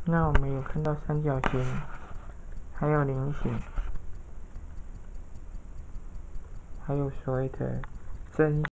那我们有看到三角形，还有菱形，还有所谓的针。